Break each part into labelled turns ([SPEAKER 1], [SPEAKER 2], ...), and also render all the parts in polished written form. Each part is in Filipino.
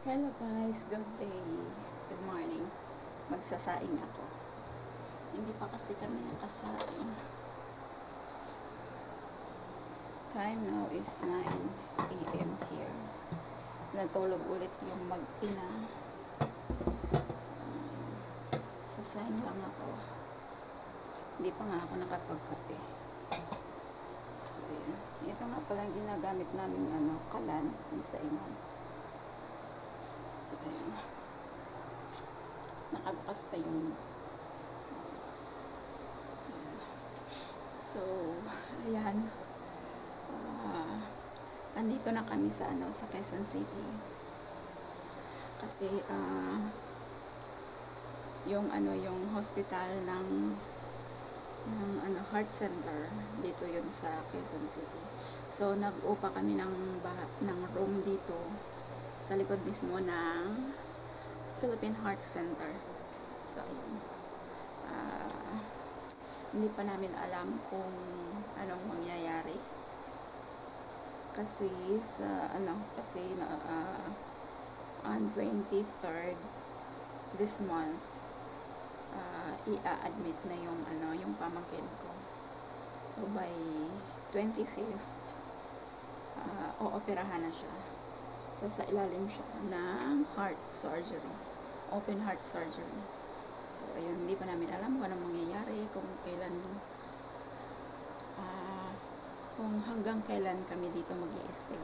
[SPEAKER 1] Hello guys, good day, good morning. Magsasaing ako. Hindi pa kasi kami nakasaing. Time now is 9 AM here. Natulog ulit yung mag-ina. So, sasaing lang ako. Hindi pa nga ako nakapagkape. So, yun. Ito nga palang ginagamit namin kalan, yung saingan. So, ayun. Nakabukas pa yung so, ayan. Andito na kami sa sa Quezon City. Kasi yung hospital ng heart center dito yun sa Quezon City. So nag-upa kami ng room dito sa likod mismo ng Philippine Heart Center. So, ayun. Hindi pa namin alam kung anong mangyayari. Kasi on 23rd this month, i-admit na yung pamangkin ko. So, by 25th, ooperahan na siya. Sa ilalim siya ng heart surgery, open heart surgery. So ayun, hindi pa namin alam kung anong mangyayari, kung kailan kung hanggang kailan kami dito mag-i-stay.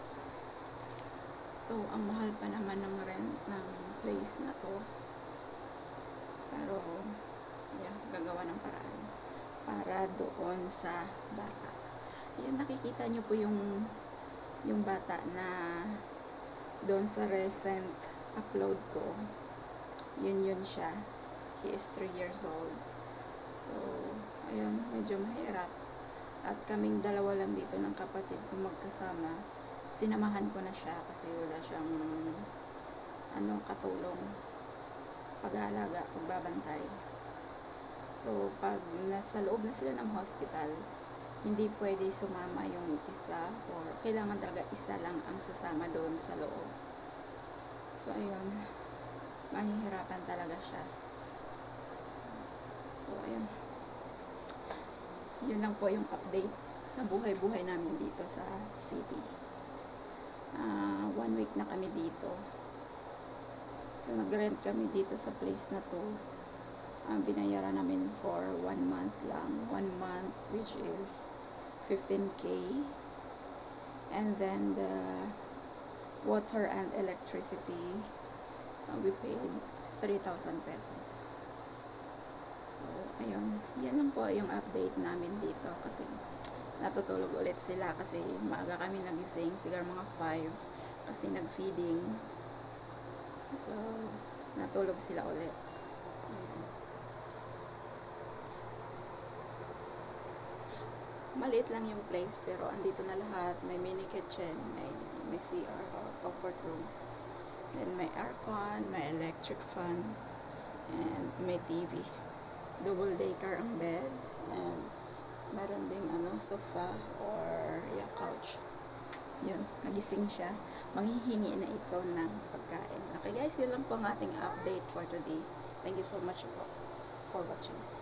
[SPEAKER 1] So ang mahal pa naman ng rent ng place na to, pero yeah, gagawa ng paraan para doon sa bata. Ayun, nakikita nyo po yung bata na doon sa recent upload ko. Yun siya. He is 3 years old. So, ayun, medyo mahirap. At kaming dalawa lang dito ng kapatid ko magkasama. Sinamahan ko na siya kasi wala siyang katulong, pag-aalaga, pagbabantay. So, pag nasa loob na sila ng hospital, hindi pwede sumama yung isa, or kailangan talaga isa lang ang sasama doon sa loob. So, ayun, mahihirapan talaga siya. So, ayun. Yun lang po yung update sa buhay-buhay namin dito sa city. 1 week na kami dito. So, nag-rent kami dito sa place na to. Binayaran namin for 1 month lang. 1 month, which is 15K. And then the water and electricity, we paid 3,000 pesos. So, ayun. Yan lang po yung update namin dito. Kasi natutulog ulit sila. Kasi maaga kami nagising. Siguro mga 5. Kasi nag-feeding. So, natulog sila ulit. Ayan. Maliit lang yung place, pero andito na lahat. May mini kitchen, may CR or comfort room. Then may aircon, may electric fan, and may TV. Double decker ang bed, and meron ding sofa or couch. Yun, nagising siya. Manghihingi na ito ng pagkain. Okay guys, yun lang po ang ating update for today. Thank you so much for watching.